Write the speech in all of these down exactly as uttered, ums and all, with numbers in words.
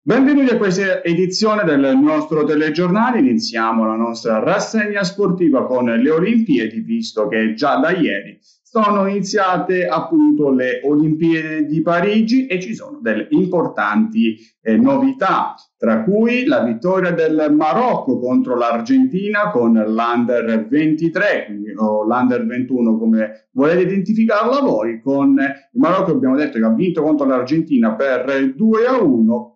Benvenuti a questa edizione del nostro telegiornale. Iniziamo la nostra rassegna sportiva con le Olimpiadi, visto che già da ieri sono iniziate appunto le Olimpiadi di Parigi e ci sono delle importanti eh, novità, tra cui la vittoria del Marocco contro l'Argentina con l'Under ventitré, quindi, o l'Under ventuno come volete identificarla voi. Con il Marocco abbiamo detto che ha vinto contro l'Argentina per due a uno.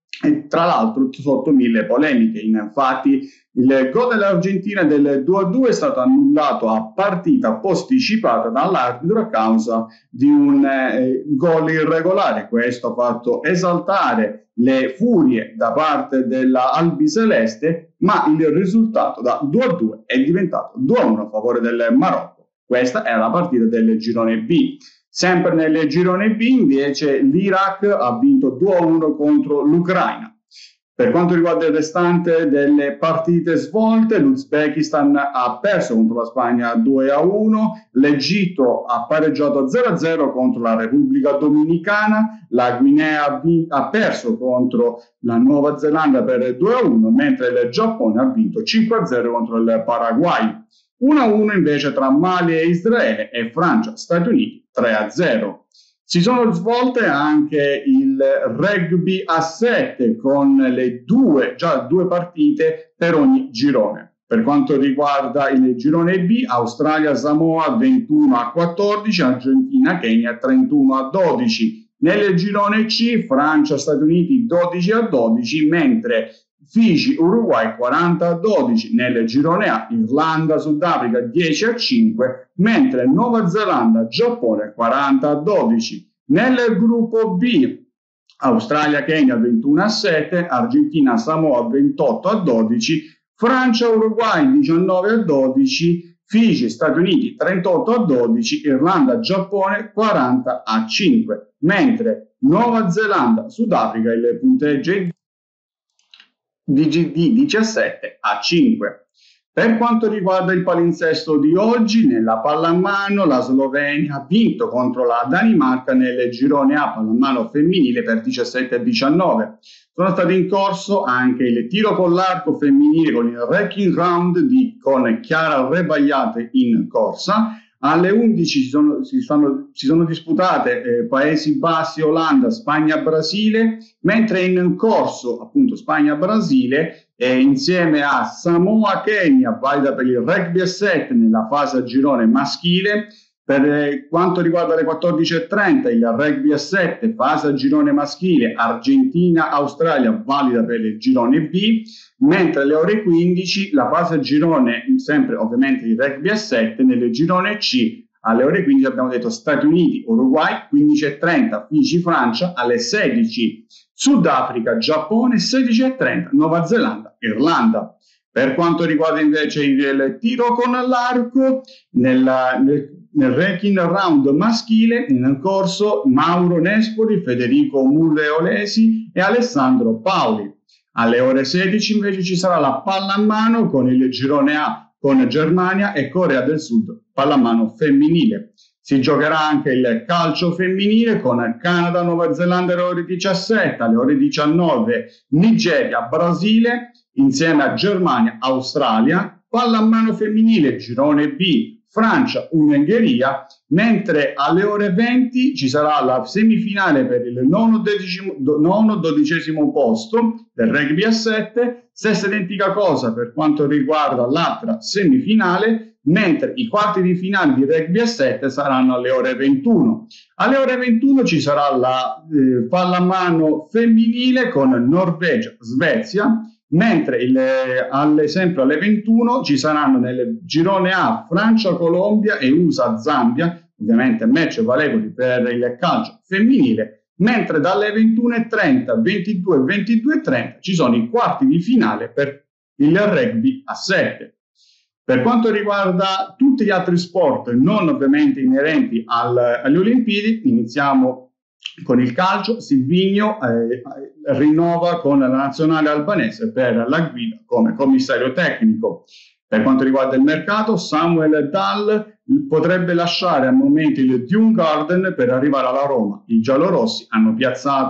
E tra l'altro sotto mille polemiche. Infatti il gol dell'Argentina del due a due è stato annullato a partita posticipata dall'arbitro a causa di un eh, gol irregolare. Questo ha fatto esaltare le furie da parte della albiceleste, ma il risultato da due a due è diventato due a uno a favore del Marocco. Questa è la partita del girone B. Sempre nel girone B invece l'Iraq ha vinto due a uno contro l'Ucraina. Per quanto riguarda il restante delle partite svolte, l'Uzbekistan ha perso contro la Spagna due a uno, l'Egitto ha pareggiato zero a zero contro la Repubblica Dominicana, la Guinea ha perso contro la Nuova Zelanda per due a uno, mentre il Giappone ha vinto cinque a zero contro il Paraguay. uno a uno invece tra Mali e Israele e Francia-Stati Uniti tre a zero. Si sono svolte anche il rugby a sette con le due, già due partite per ogni girone. Per quanto riguarda il girone B, Australia-Samoa ventuno a quattordici, Argentina-Kenya trentuno a dodici. Nel girone C, Francia-Stati Uniti dodici a dodici, mentre Fiji-Uruguay quaranta a dodici. Nel girone A, Irlanda-Sudafrica dieci a cinque, mentre Nuova Zelanda-Giappone quaranta a dodici. Nel gruppo B, Australia-Kenya ventuno a sette, Argentina-Samoa ventotto a dodici, Francia-Uruguay diciannove a dodici, Fiji-Stati Uniti trentotto a dodici, Irlanda-Giappone quaranta a cinque, mentre Nuova Zelanda-Sudafrica il punteggio è di G D diciassette a cinque. Per quanto riguarda il palinsesto di oggi, nella pallamano la Slovenia ha vinto contro la Danimarca nel girone A pallamano femminile per diciassette a diciannove. Sono state in corso anche il tiro con l'arco femminile con il wrecking round di, con Chiara Rebagliate in corsa. Alle undici si sono, si sono, si sono disputate eh, Paesi Bassi, Olanda, Spagna, Brasile, mentre in corso appunto Spagna-Brasile eh, insieme a Samoa, Kenya, valida per il rugby a sette nella fase a girone maschile. Per eh, quanto riguarda le quattordici e trenta, il rugby a sette, fase a girone maschile, Argentina-Australia, valida per il girone B, mentre alle ore quindici la fase a girone, sempre ovviamente il rugby a sette, nel girone C, alle ore quindici abbiamo detto Stati Uniti, Uruguay, quindici e trenta, Fiji, Francia, alle sedici, Sudafrica, Giappone, sedici e trenta, Nuova Zelanda, Irlanda. Per quanto riguarda invece il tiro con l'arco, nella, nel, nel ranking round maschile in corso Mauro Nespoli, Federico Murreolesi e Alessandro Paoli. Alle ore sedici invece ci sarà la pallamano con il girone A con Germania e Corea del Sud, pallamano femminile. Si giocherà anche il calcio femminile con Canada, Nuova Zelanda alle ore diciassette, alle ore diciannove Nigeria, Brasile, insieme a Germania, Australia, pallamano femminile, girone B, Francia, Ungheria, mentre alle ore venti ci sarà la semifinale per il nono, decimo, nono dodicesimo posto del rugby a sette, stessa identica cosa per quanto riguarda l'altra semifinale, mentre i quarti di finale di rugby a sette saranno alle ore ventuno. Alle ore ventuno ci sarà la eh, pallamano femminile con Norvegia, Svezia, mentre il, alle, sempre alle ventuno ci saranno nel girone A Francia, Colombia e U S A, Zambia, ovviamente match valevoli per il calcio femminile, mentre dalle ventuno e trenta, ventidue, ventidue e trenta ci sono i quarti di finale per il rugby a sette. Per quanto riguarda tutti gli altri sport non ovviamente inerenti al, alle Olimpiadi, iniziamo con il calcio. Silvigno eh, rinnova con la nazionale albanese per la guida come commissario tecnico. Per quanto riguarda il mercato, Samuel Dahl potrebbe lasciare al momento il Dune Garden per arrivare alla Roma. I giallorossi hanno piazzato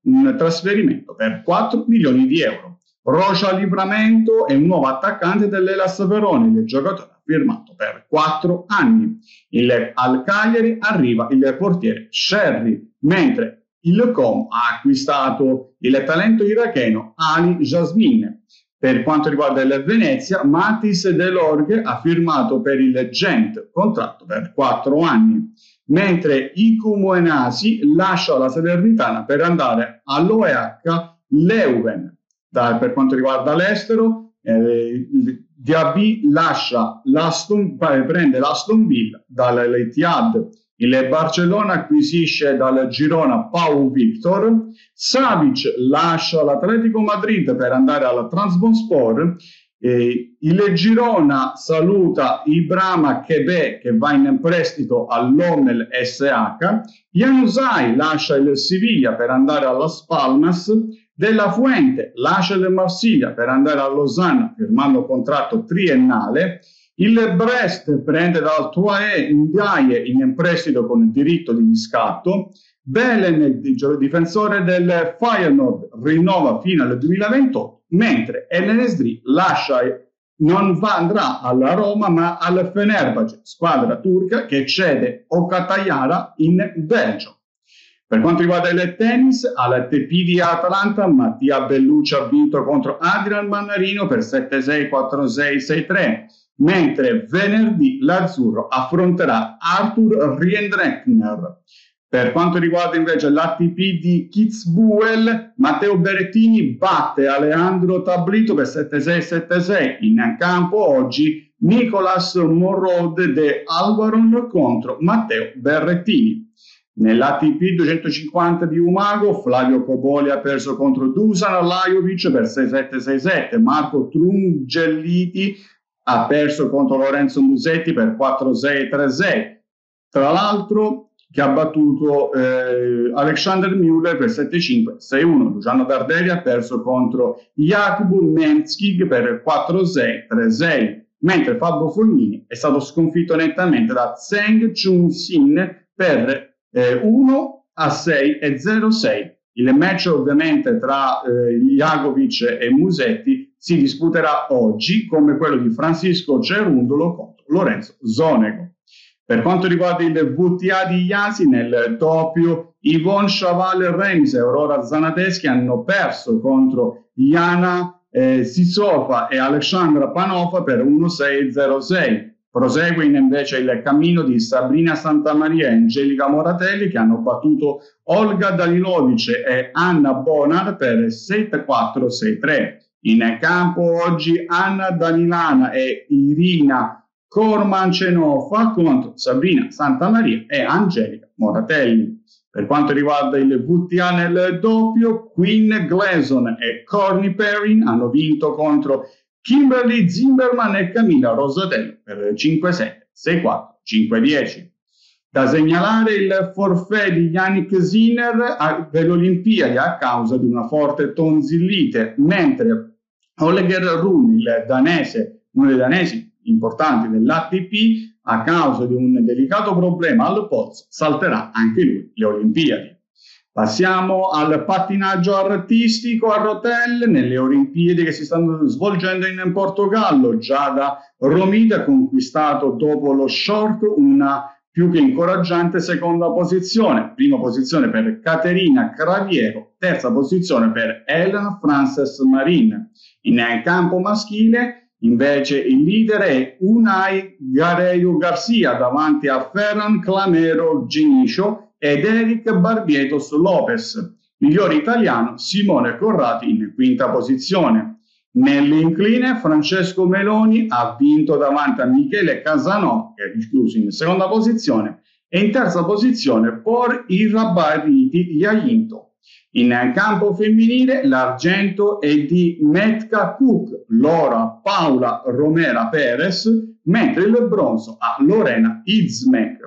un trasferimento per quattro milioni di euro. Rocha Livramento è un nuovo attaccante dell'Hellas Verona, il giocatore ha firmato per quattro anni. Il, al Cagliari arriva il portiere Sherry, mentre il Com ha acquistato il talento iracheno Ali Jasmine. Per quanto riguarda il Venezia, Matis Delorge ha firmato per il Gent, contratto per quattro anni, mentre Iku Muenasi lascia la Salernitana per andare all'O E H Leuven. Da, per quanto riguarda l'estero, eh, Diaby lascia l'Aston, prende l'Aston Villa dall'Etihad. Il Barcellona acquisisce dal Girona Pau Victor. Savic lascia l'Atletico Madrid per andare alla Trabzonspor. Eh, il Girona saluta Ibrahima Kebe che va in prestito all'Omel S H. Januzaj lascia il Siviglia per andare alla Spalmas. Della Fuente lascia il Marsiglia per andare a Losanna firmando contratto triennale. Il Brest prende dal Troyes Ndiaye in prestito con il diritto di riscatto. Belen, il difensore del Feyenoord, rinnova fino al duemilaventotto, mentre El Nesri lascia, non va, andrà alla Roma ma al Fenerbahce, squadra turca che cede Okatayara in Belgio. Per quanto riguarda il tennis, alla T P di Atlanta, Mattia Bellucci ha vinto contro Adrian Mannarino per sette sei, quattro sei, sei tre. Mentre venerdì l'azzurro affronterà Arthur Riendreckner. Per quanto riguarda invece l'A T P di Kitzbühel, Matteo Berrettini batte Alejandro Tablito per sette sei, sette sei. In campo oggi Nicolas Morrode de Alvaron contro Matteo Berrettini. Nell'A T P duecentocinquanta di Umago, Flavio Coboli ha perso contro Dusan Lajovic per sei sette, sei sette. Marco Trungelliti ha perso contro Lorenzo Musetti per quattro sei, tre sei. Tra l'altro che ha battuto eh, Alexander Müller per sette cinque, sei uno. Luciano Darderi ha perso contro Jakub Menskig per quattro sei, tre sei. Mentre Fabio Fognini è stato sconfitto nettamente da Zheng Chun-sin per eh, uno a sei e zero sei. Il match ovviamente tra eh, Jakovic e Musetti si disputerà oggi, come quello di Francisco Cerundolo contro Lorenzo Sonego. Per quanto riguarda il V T A di Iasi, nel doppio Yvonne Chaval-Reims e Aurora Zanateschi hanno perso contro Jana eh, Sisova e Alexandra Panova per uno sei zero sei. Prosegue invece il cammino di Sabrina Santamaria e Angelica Moratelli che hanno battuto Olga Danilovic e Anna Bonar per sette quattro, sei tre. In campo oggi Anna Danilana e Irina Kormancenova contro Sabrina Santamaria e Angelica Moratelli. Per quanto riguarda il V T A nel doppio, Quinn Gleason e Corny Perrin hanno vinto contro Kimberly Zimmerman e Camilla Rosatello per cinque sette, sei quattro, cinque dieci. Da segnalare il forfait di Yannick Sinner per le Olimpiadi a causa di una forte tonsillite, mentre Holger Rune, il danese, uno dei danesi importanti dell'A T P, a causa di un delicato problema al polso, salterà anche lui le Olimpiadi. Passiamo al pattinaggio artistico a rotelle nelle Olimpiadi che si stanno svolgendo in Portogallo. Giada Romita ha conquistato dopo lo short una più che incoraggiante seconda posizione. Prima posizione per Caterina Craviero, terza posizione per Elena Frances Marin. In campo maschile invece il leader è Unai Gareio Garcia davanti a Ferran Clamero Genicio ed Eric Barbietos Lopez. Migliore italiano Simone Corradi in quinta posizione. Nell'incline Francesco Meloni ha vinto davanti a Michele Casanò, che è escluso in seconda posizione, e in terza posizione Por Irabariti Yainto. In campo femminile l'argento è di Metka Cook, Laura Paula Romera Perez, mentre il bronzo a Lorena Izmek.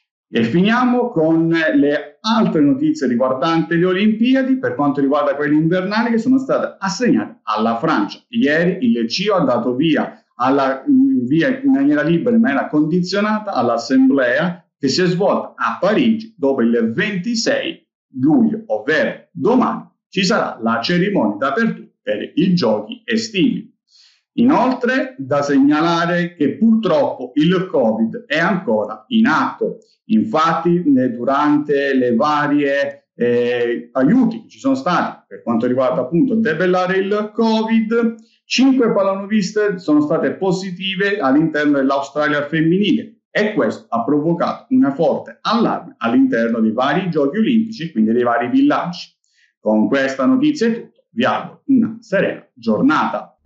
E finiamo con le altre notizie riguardanti le Olimpiadi, per quanto riguarda quelle invernali che sono state assegnate alla Francia. Ieri il C I O ha dato via, alla, via in maniera libera, in maniera condizionata, all'assemblea che si è svolta a Parigi dopo il ventisei luglio, ovvero domani, ci sarà la cerimonia d'apertura per i giochi estivi. Inoltre, da segnalare che purtroppo il Covid è ancora in atto. Infatti, durante le varie eh, aiuti che ci sono stati per quanto riguarda appunto debellare il Covid, cinque pallanoviste sono state positive all'interno dell'Australia femminile e questo ha provocato una forte allarme all'interno dei vari giochi olimpici, quindi dei vari villaggi. Con questa notizia è tutto, vi auguro una serena giornata.